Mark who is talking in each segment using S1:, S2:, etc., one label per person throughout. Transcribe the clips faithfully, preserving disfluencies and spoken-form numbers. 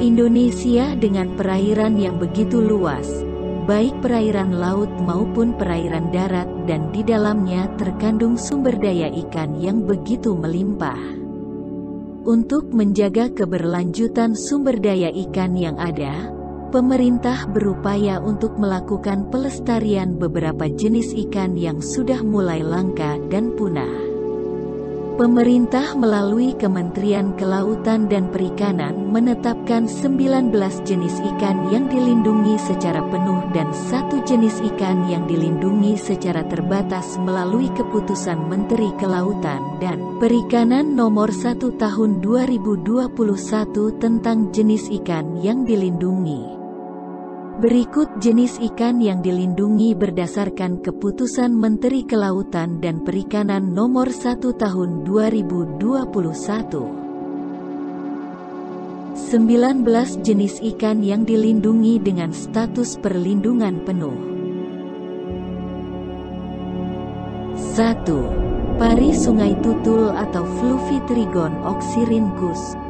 S1: Indonesia dengan perairan yang begitu luas, baik perairan laut maupun perairan darat, dan di dalamnya terkandung sumber daya ikan yang begitu melimpah. Untuk menjaga keberlanjutan sumber daya ikan yang ada, pemerintah berupaya untuk melakukan pelestarian beberapa jenis ikan yang sudah mulai langka dan punah. Pemerintah melalui Kementerian Kelautan dan Perikanan menetapkan sembilan belas jenis ikan yang dilindungi secara penuh dan satu jenis ikan yang dilindungi secara terbatas melalui Keputusan Menteri Kelautan dan Perikanan Nomor satu Tahun dua ribu dua puluh satu tentang jenis ikan yang dilindungi. Berikut jenis ikan yang dilindungi berdasarkan Keputusan Menteri Kelautan dan Perikanan Nomor satu Tahun dua ribu dua puluh satu. sembilan belas jenis ikan yang dilindungi dengan status perlindungan penuh. satu. Pari sungai tutul atau Fluvitrigon oxyrhynchus.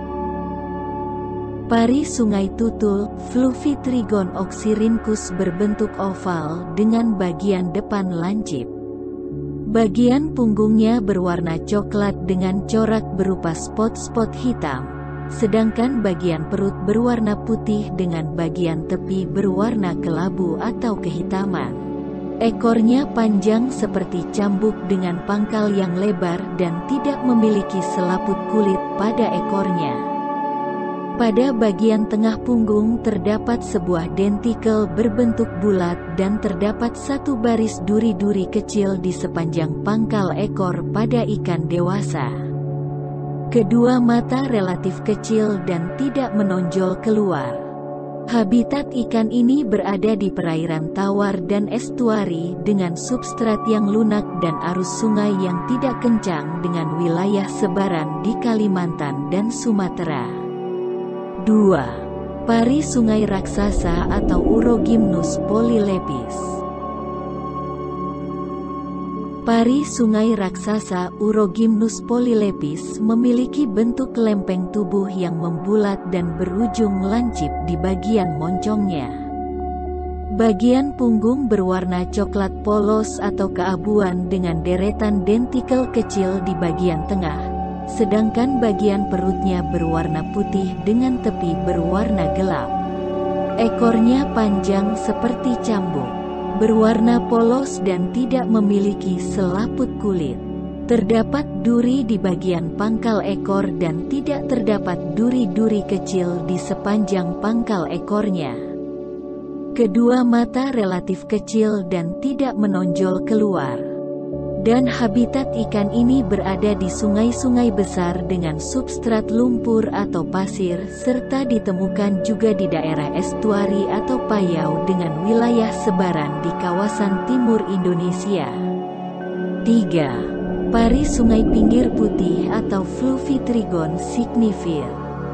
S1: Pari sungai tutul, Fluvitrigon oxyrhynchus berbentuk oval dengan bagian depan lancip. Bagian punggungnya berwarna coklat dengan corak berupa spot-spot hitam, sedangkan bagian perut berwarna putih dengan bagian tepi berwarna kelabu atau kehitaman. Ekornya panjang seperti cambuk dengan pangkal yang lebar dan tidak memiliki selaput kulit pada ekornya. Pada bagian tengah punggung terdapat sebuah dentikel berbentuk bulat dan terdapat satu baris duri-duri kecil di sepanjang pangkal ekor pada ikan dewasa. Kedua mata relatif kecil dan tidak menonjol keluar. Habitat ikan ini berada di perairan tawar dan estuari dengan substrat yang lunak dan arus sungai yang tidak kencang dengan wilayah sebaran di Kalimantan dan Sumatera. dua. Pari sungai raksasa atau Urogymnus polylepis. Pari sungai raksasa Urogymnus polylepis memiliki bentuk lempeng tubuh yang membulat dan berujung lancip di bagian moncongnya. Bagian punggung berwarna coklat polos atau keabuan dengan deretan dentikel kecil di bagian tengah, sedangkan bagian perutnya berwarna putih dengan tepi berwarna gelap. Ekornya panjang seperti cambuk, berwarna polos dan tidak memiliki selaput kulit. Terdapat duri di bagian pangkal ekor dan tidak terdapat duri-duri kecil di sepanjang pangkal ekornya. Kedua mata relatif kecil dan tidak menonjol keluar. Dan habitat ikan ini berada di sungai-sungai besar dengan substrat lumpur atau pasir, serta ditemukan juga di daerah estuari atau payau dengan wilayah sebaran di kawasan timur Indonesia. tiga. Pari sungai pinggir putih atau Fluvitrigon signifer.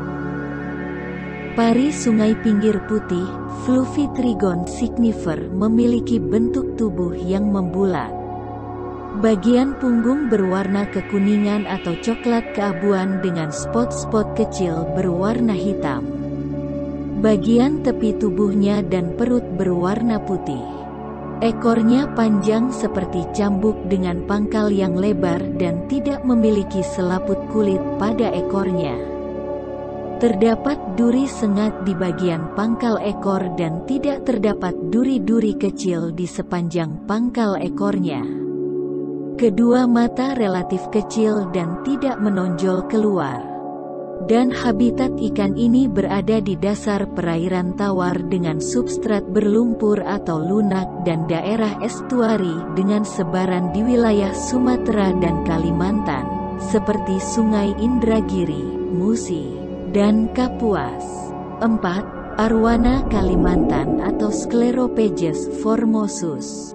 S1: Pari sungai pinggir putih, Fluvitrigon signifer memiliki bentuk tubuh yang membulat. Bagian punggung berwarna kekuningan atau coklat keabuan dengan spot-spot kecil berwarna hitam. Bagian tepi tubuhnya dan perut berwarna putih. Ekornya panjang seperti cambuk dengan pangkal yang lebar dan tidak memiliki selaput kulit pada ekornya. Terdapat duri sengat di bagian pangkal ekor dan tidak terdapat duri-duri kecil di sepanjang pangkal ekornya. Kedua mata relatif kecil dan tidak menonjol keluar. Dan habitat ikan ini berada di dasar perairan tawar dengan substrat berlumpur atau lunak dan daerah estuari dengan sebaran di wilayah Sumatera dan Kalimantan, seperti Sungai Indragiri, Musi, dan Kapuas. empat. Arowana Kalimantan atau Sclerophagus formosus.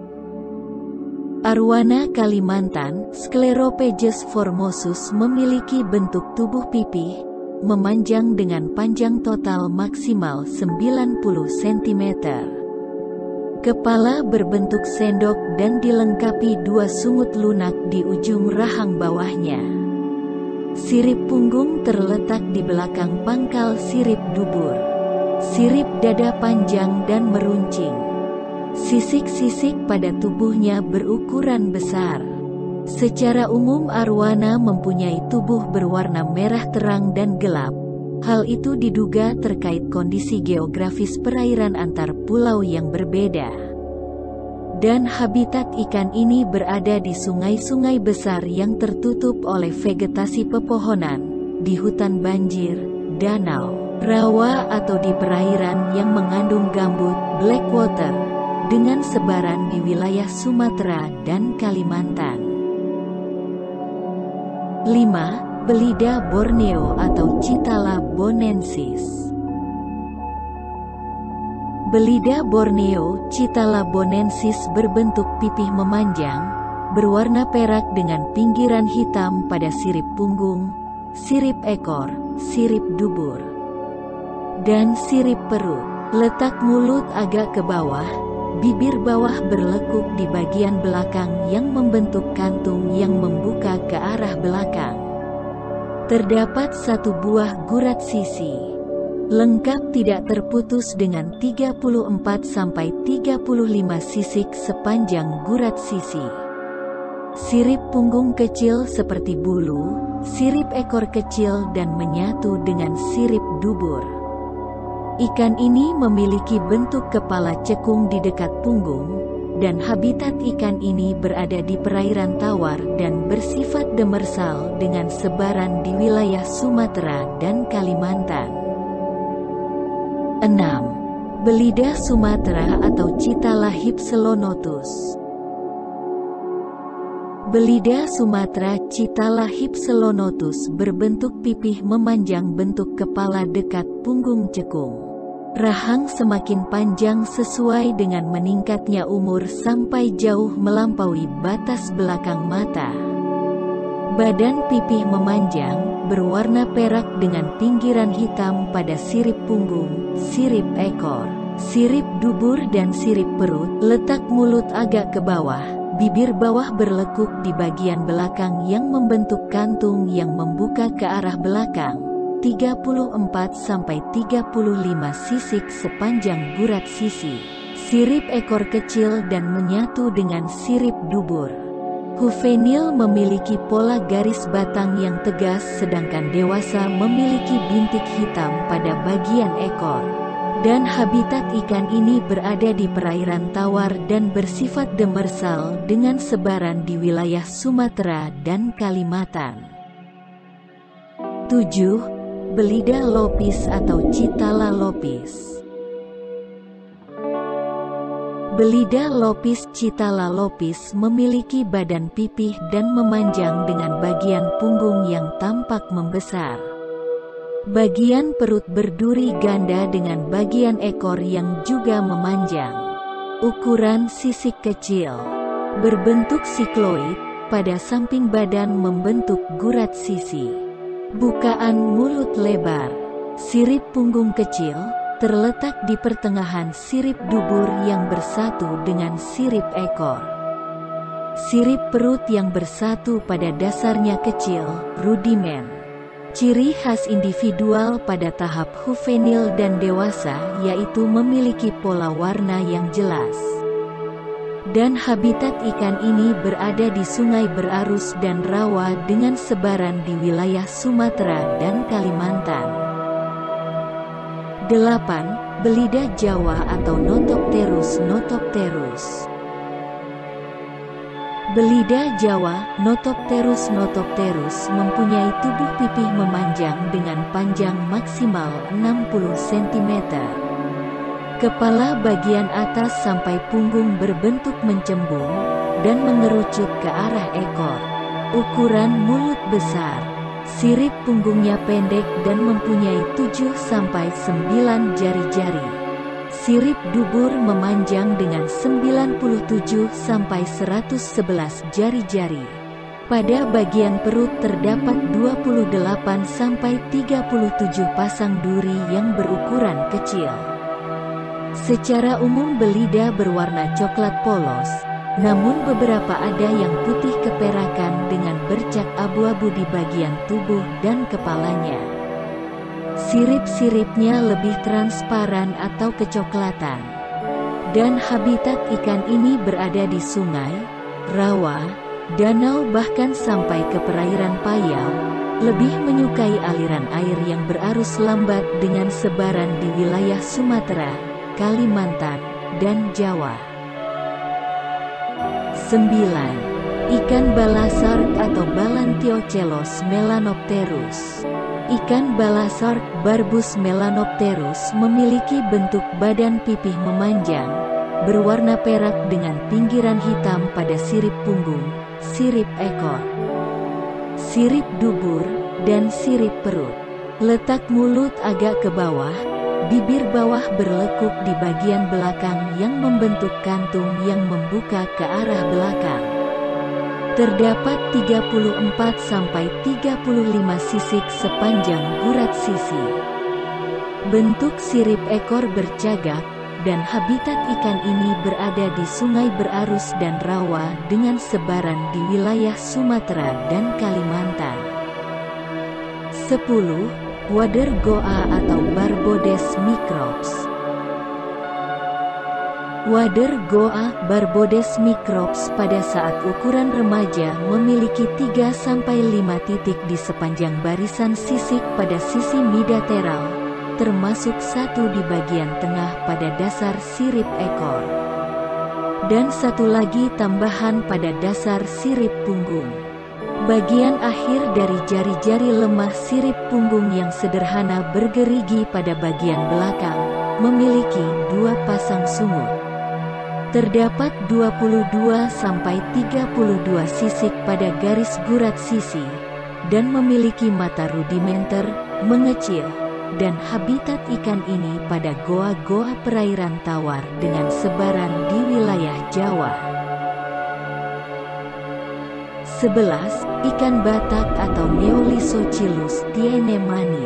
S1: Arowana Kalimantan, Sclerophagus formosus memiliki bentuk tubuh pipih, memanjang dengan panjang total maksimal sembilan puluh sentimeter. Kepala berbentuk sendok dan dilengkapi dua sungut lunak di ujung rahang bawahnya. Sirip punggung terletak di belakang pangkal sirip dubur. Sirip dada panjang dan meruncing. Sisik-sisik pada tubuhnya berukuran besar. Secara umum arwana mempunyai tubuh berwarna merah terang dan gelap. Hal itu diduga terkait kondisi geografis perairan antar pulau yang berbeda. Dan habitat ikan ini berada di sungai-sungai besar yang tertutup oleh vegetasi pepohonan, di hutan banjir, danau, rawa atau di perairan yang mengandung gambut, blackwater, dengan sebaran di wilayah Sumatera dan Kalimantan. lima. Belida Borneo atau Chitala bonensis. Belida Borneo, Chitala bonensis berbentuk pipih memanjang, berwarna perak dengan pinggiran hitam pada sirip punggung, sirip ekor, sirip dubur, dan sirip perut. Letak mulut agak ke bawah, bibir bawah berlekuk di bagian belakang yang membentuk kantung yang membuka ke arah belakang. Terdapat satu buah gurat sisi. Lengkap tidak terputus dengan tiga puluh empat sampai tiga puluh lima sisik sepanjang gurat sisi. Sirip punggung kecil seperti bulu, sirip ekor kecil dan menyatu dengan sirip dubur. Ikan ini memiliki bentuk kepala cekung di dekat punggung, dan habitat ikan ini berada di perairan tawar dan bersifat demersal dengan sebaran di wilayah Sumatera dan Kalimantan. enam. Belida Sumatera atau Chitala hypselonotus. Belida Sumatera Chitala hypselonotus berbentuk pipih memanjang bentuk kepala dekat punggung cekung. Rahang semakin panjang sesuai dengan meningkatnya umur sampai jauh melampaui batas belakang mata. Badan pipih memanjang, berwarna perak dengan pinggiran hitam pada sirip punggung, sirip ekor, sirip dubur dan sirip perut. Letak mulut agak ke bawah, bibir bawah berlekuk di bagian belakang yang membentuk kantung yang membuka ke arah belakang. tiga puluh empat sampai tiga puluh lima sisik sepanjang gurat sisi. Sirip ekor kecil dan menyatu dengan sirip dubur. Juvenil memiliki pola garis batang yang tegas sedangkan dewasa memiliki bintik hitam pada bagian ekor. Dan habitat ikan ini berada di perairan tawar dan bersifat demersal dengan sebaran di wilayah Sumatera dan Kalimantan. tujuh. Belida lopis atau Chitala lopis. Belida lopis Chitala lopis memiliki badan pipih dan memanjang dengan bagian punggung yang tampak membesar. Bagian perut berduri ganda dengan bagian ekor yang juga memanjang. Ukuran sisik kecil. Berbentuk sikloid, pada samping badan membentuk gurat sisi. Bukaan mulut lebar. Sirip punggung kecil, terletak di pertengahan sirip dubur yang bersatu dengan sirip ekor. Sirip perut yang bersatu pada dasarnya kecil, rudimen. Ciri khas individual pada tahap juvenil dan dewasa yaitu memiliki pola warna yang jelas. Dan habitat ikan ini berada di sungai berarus dan rawa dengan sebaran di wilayah Sumatera dan Kalimantan. delapan. Belida Jawa atau Notopterus Notopterus. Belida Jawa, Notopterus Notopterus mempunyai tubuh pipih memanjang dengan panjang maksimal enam puluh sentimeter. Kepala bagian atas sampai punggung berbentuk mencembung, dan mengerucut ke arah ekor. Ukuran mulut besar. Sirip punggungnya pendek dan mempunyai tujuh sampai sembilan jari-jari. Sirip dubur memanjang dengan sembilan puluh tujuh sampai seratus sebelas jari-jari. Pada bagian perut terdapat dua puluh delapan sampai tiga puluh tujuh pasang duri yang berukuran kecil. Secara umum belida berwarna coklat polos, namun beberapa ada yang putih keperakan dengan bercak abu-abu di bagian tubuh dan kepalanya. Sirip-siripnya lebih transparan atau kecoklatan. Dan habitat ikan ini berada di sungai, rawa, danau bahkan sampai ke perairan payau, lebih menyukai aliran air yang berarus lambat dengan sebaran di wilayah Sumatera, Kalimantan, dan Jawa. sembilan. Ikan balasark atau Balantiochelys melanopterus. Ikan balasark Barbus melanopterus memiliki bentuk badan pipih memanjang, berwarna perak dengan pinggiran hitam pada sirip punggung, sirip ekor, sirip dubur, dan sirip perut. Letak mulut agak ke bawah, bibir bawah berlekuk di bagian belakang yang membentuk kantung yang membuka ke arah belakang. Terdapat tiga puluh empat sampai tiga puluh lima sisik sepanjang gurat sisi. Bentuk sirip ekor bercagak, dan habitat ikan ini berada di sungai berarus dan rawa dengan sebaran di wilayah Sumatera dan Kalimantan. sepuluh. Wader goa atau Barbodes microps. Wader goa Barbodes microps pada saat ukuran remaja memiliki tiga sampai lima titik di sepanjang barisan sisik pada sisi midateral, termasuk satu di bagian tengah pada dasar sirip ekor, dan satu lagi tambahan pada dasar sirip punggung. Bagian akhir dari jari-jari lemah sirip punggung yang sederhana bergerigi pada bagian belakang, memiliki dua pasang sungut. Terdapat dua puluh dua sampai tiga puluh dua sisik pada garis gurat sisi, dan memiliki mata rudimenter, mengecil, dan habitat ikan ini pada goa-goa perairan tawar dengan sebaran di wilayah Jawa. sebelas. Ikan batak atau Neolysochilus tienemani.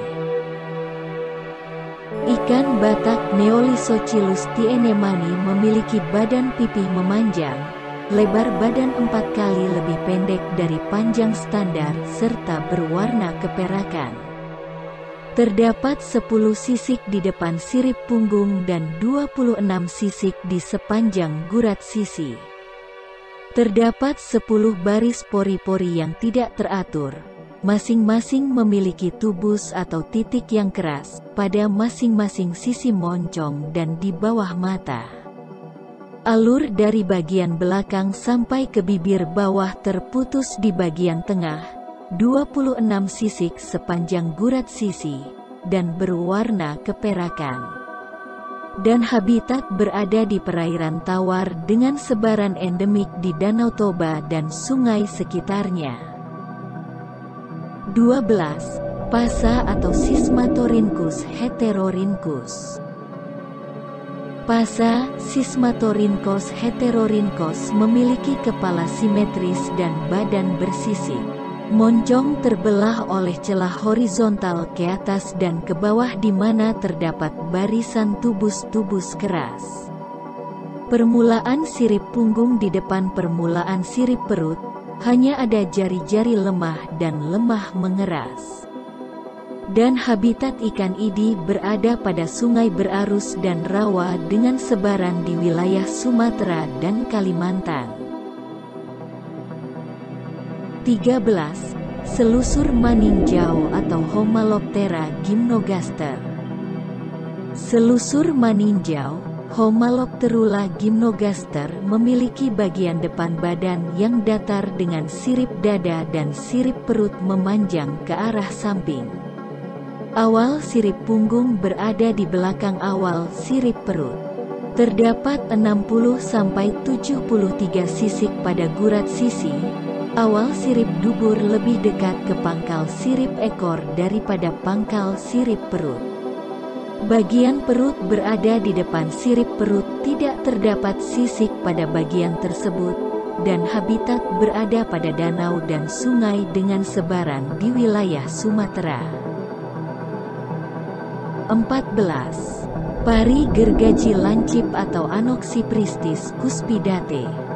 S1: Ikan batak Neolysochilus tienemani memiliki badan pipih memanjang, lebar badan empat kali lebih pendek dari panjang standar serta berwarna keperakan. Terdapat sepuluh sisik di depan sirip punggung dan dua puluh enam sisik di sepanjang gurat sisi. Terdapat sepuluh baris pori-pori yang tidak teratur, masing-masing memiliki tubus atau titik yang keras pada masing-masing sisi moncong dan di bawah mata. Alur dari bagian belakang sampai ke bibir bawah terputus di bagian tengah, dua puluh enam sisik sepanjang gurat sisi, dan berwarna keperakan. Dan habitat berada di perairan tawar dengan sebaran endemik di Danau Toba dan sungai sekitarnya. dua belas. Pasa atau Sismatorhynchus heterorhynchus. Pasa Sismatorhynchus heterorhynchus memiliki kepala simetris dan badan bersisik. Moncong terbelah oleh celah horizontal ke atas dan ke bawah di mana terdapat barisan tubus-tubus keras. Permulaan sirip punggung di depan permulaan sirip perut, hanya ada jari-jari lemah dan lemah mengeras. Dan habitat ikan ini berada pada sungai berarus dan rawa dengan sebaran di wilayah Sumatera dan Kalimantan. tiga belas. Selusur maninjau atau Homaloptera gymnogaster. Selusur maninjau, Homalopterula gymnogaster memiliki bagian depan badan yang datar dengan sirip dada dan sirip perut memanjang ke arah samping. Awal sirip punggung berada di belakang awal sirip perut. Terdapat enam puluh sampai tujuh puluh tiga sisik pada gurat sisi. Awal sirip dubur lebih dekat ke pangkal sirip ekor daripada pangkal sirip perut. Bagian perut berada di depan sirip perut, tidak terdapat sisik pada bagian tersebut, dan habitat berada pada danau dan sungai dengan sebaran di wilayah Sumatera. empat belas. Pari gergaji lancip atau Anoxipristis cuspidate.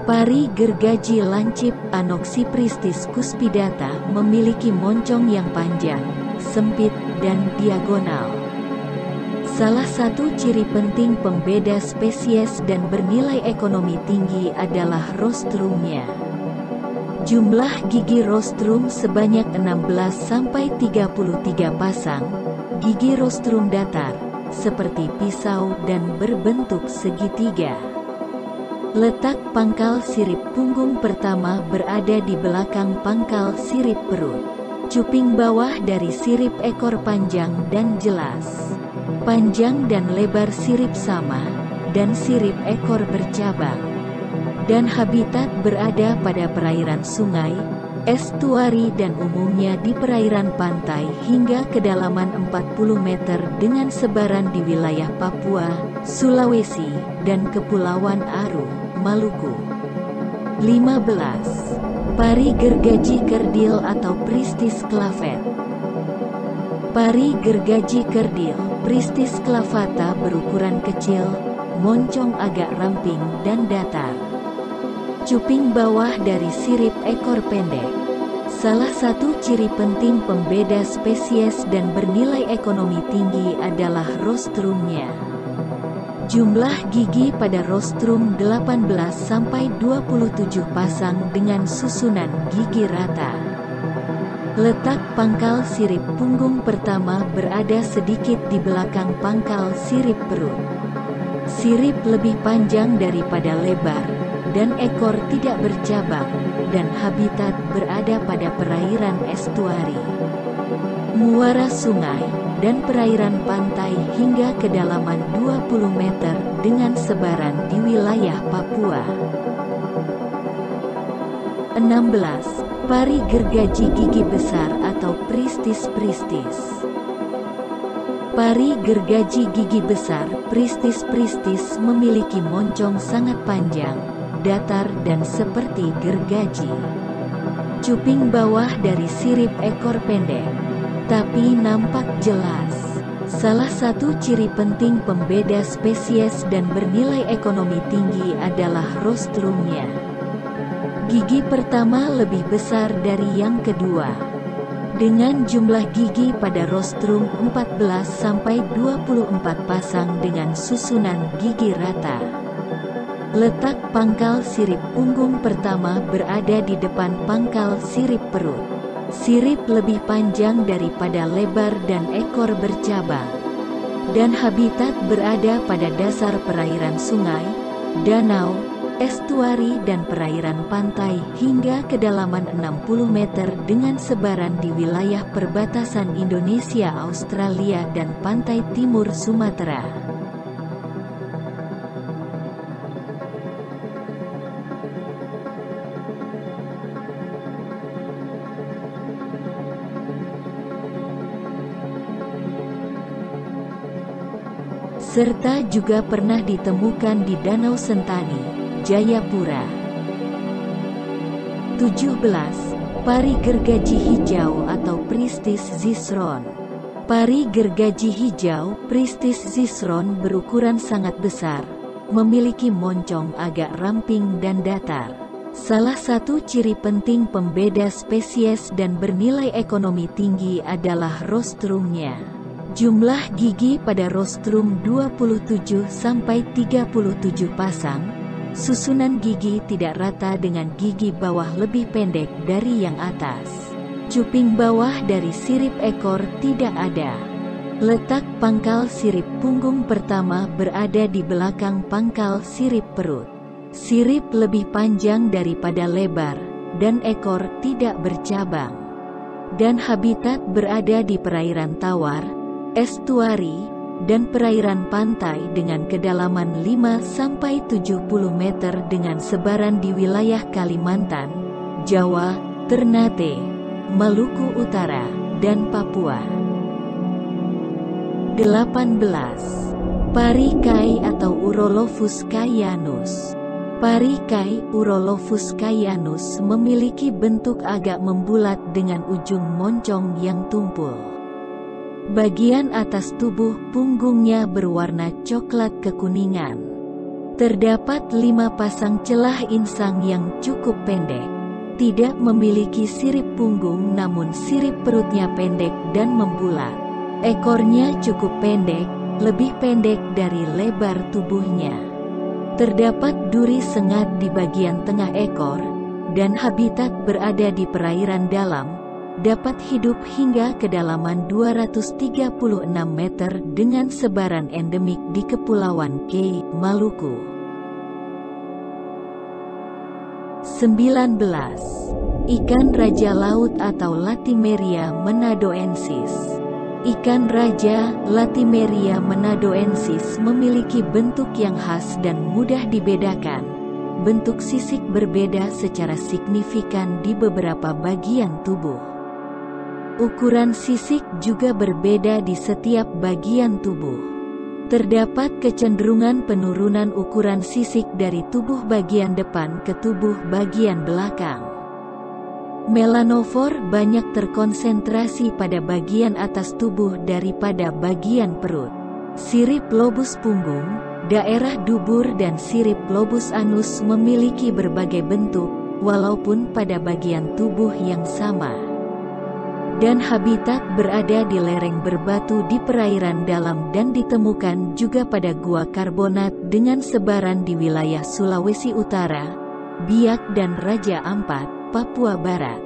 S1: Pari gergaji lancip Anoxipristis cuspidata memiliki moncong yang panjang, sempit, dan diagonal. Salah satu ciri penting pembeda spesies dan bernilai ekonomi tinggi adalah rostrumnya. Jumlah gigi rostrum sebanyak enam belas sampai tiga puluh tiga pasang. Gigi rostrum datar, seperti pisau dan berbentuk segitiga. Letak pangkal sirip punggung pertama berada di belakang pangkal sirip perut. Cuping bawah dari sirip ekor panjang dan jelas. Panjang dan lebar sirip sama, dan sirip ekor bercabang. Dan habitat berada pada perairan sungai, estuari dan umumnya di perairan pantai hingga kedalaman empat puluh meter dengan sebaran di wilayah Papua, Sulawesi, dan Kepulauan Aru, Maluku. lima belas. Pari gergaji kerdil atau Pristis clavet. Pari gergaji kerdil, Pristis clavata berukuran kecil, moncong agak ramping dan datar. Cuping bawah dari sirip ekor pendek. Salah satu ciri penting pembeda spesies dan bernilai ekonomi tinggi adalah rostrumnya. Jumlah gigi pada rostrum delapan belas sampai dua puluh tujuh pasang dengan susunan gigi rata. Letak pangkal sirip punggung pertama berada sedikit di belakang pangkal sirip perut. Sirip lebih panjang daripada lebar, dan ekor tidak bercabang, dan habitat berada pada perairan estuari, muara sungai, dan perairan pantai hingga kedalaman dua puluh meter dengan sebaran di wilayah Papua. enam belas. Pari gergaji gigi besar atau Pristis pristis. Pari gergaji gigi besar Pristis pristis memiliki moncong sangat panjang, datar dan seperti gergaji. Cuping bawah dari sirip ekor pendek, tapi nampak jelas. Salah satu ciri penting pembeda spesies dan bernilai ekonomi tinggi adalah rostrumnya. Gigi pertama lebih besar dari yang kedua, dengan jumlah gigi pada rostrum empat belas sampai dua puluh empat pasang dengan susunan gigi rata. Letak pangkal sirip punggung pertama berada di depan pangkal sirip perut. Sirip lebih panjang daripada lebar dan ekor bercabang. Dan habitat berada pada dasar perairan sungai, danau, estuari dan perairan pantai hingga kedalaman enam puluh meter dengan sebaran di wilayah perbatasan Indonesia, Australia dan pantai timur Sumatera. Serta juga pernah ditemukan di Danau Sentani, Jayapura. tujuh belas. Pari gergaji hijau atau Pristis zisron. Pari gergaji hijau, Pristis zisron berukuran sangat besar, memiliki moncong agak ramping dan datar. Salah satu ciri penting pembeda spesies dan bernilai ekonomi tinggi adalah rostrumnya. Jumlah gigi pada rostrum dua puluh tujuh sampai tiga puluh tujuh pasang. Susunan gigi tidak rata dengan gigi bawah lebih pendek dari yang atas. Cuping bawah dari sirip ekor tidak ada. Letak pangkal sirip punggung pertama berada di belakang pangkal sirip perut. Sirip lebih panjang daripada lebar, dan ekor tidak bercabang. Dan habitat berada di perairan tawar, estuari, dan perairan pantai dengan kedalaman lima sampai tujuh puluh meter dengan sebaran di wilayah Kalimantan, Jawa, Ternate, Maluku Utara, dan Papua. delapan belas. Pari kai atau Urolophus kaianus. Pari kai Urolophus kaianus memiliki bentuk agak membulat dengan ujung moncong yang tumpul. Bagian atas tubuh punggungnya berwarna coklat kekuningan. Terdapat lima pasang celah insang yang cukup pendek. Tidak memiliki sirip punggung namun sirip perutnya pendek dan membulat. Ekornya cukup pendek, lebih pendek dari lebar tubuhnya. Terdapat duri sengat di bagian tengah ekor, dan habitat berada di perairan dalam, dapat hidup hingga kedalaman dua ratus tiga puluh enam meter dengan sebaran endemik di Kepulauan K, Maluku. sembilan belas. Ikan raja laut atau Latimeria menadoensis. Ikan raja, Latimeria menadoensis memiliki bentuk yang khas dan mudah dibedakan. Bentuk sisik berbeda secara signifikan di beberapa bagian tubuh. Ukuran sisik juga berbeda di setiap bagian tubuh. Terdapat kecenderungan penurunan ukuran sisik dari tubuh bagian depan ke tubuh bagian belakang. Melanofor banyak terkonsentrasi pada bagian atas tubuh daripada bagian perut. Sirip lobus punggung, daerah dubur dan sirip lobus anus memiliki berbagai bentuk, walaupun pada bagian tubuh yang sama. Dan habitat berada di lereng berbatu di perairan dalam dan ditemukan juga pada gua karbonat dengan sebaran di wilayah Sulawesi Utara, Biak dan Raja Ampat, Papua Barat.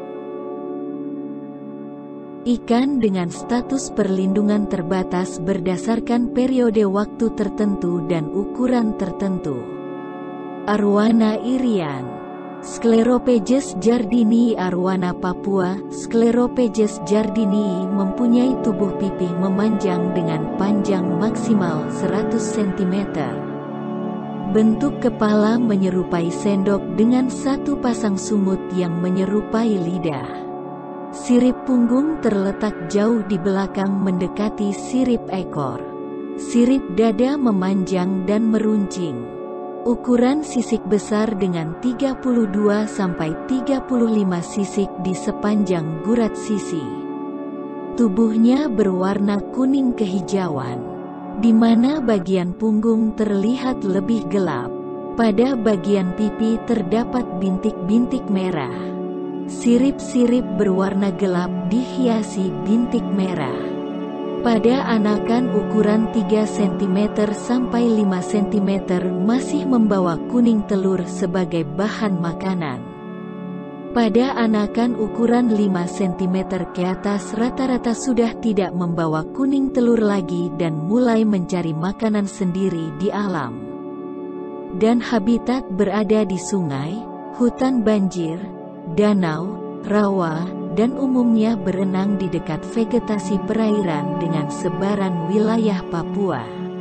S1: Ikan dengan status perlindungan terbatas berdasarkan periode waktu tertentu dan ukuran tertentu. Arowana irian, Sclerophagus jardinii arowana Papua. Sclerophagus jardinii mempunyai tubuh pipih memanjang dengan panjang maksimal seratus sentimeter. Bentuk kepala menyerupai sendok dengan satu pasang sumut yang menyerupai lidah. Sirip punggung terletak jauh di belakang mendekati sirip ekor. Sirip dada memanjang dan meruncing. Ukuran sisik besar dengan tiga puluh dua sampai tiga puluh lima sisik di sepanjang gurat sisi. Tubuhnya berwarna kuning kehijauan, di mana bagian punggung terlihat lebih gelap. Pada bagian pipi terdapat bintik-bintik merah. Sirip-sirip berwarna gelap dihiasi bintik merah. Pada anakan ukuran tiga sentimeter sampai lima sentimeter masih membawa kuning telur sebagai bahan makanan. Pada anakan ukuran lima sentimeter ke atas rata-rata sudah tidak membawa kuning telur lagi dan mulai mencari makanan sendiri di alam. Dan habitat berada di sungai, hutan banjir, danau, rawa, dan umumnya berenang di dekat vegetasi perairan dengan sebaran wilayah Papua.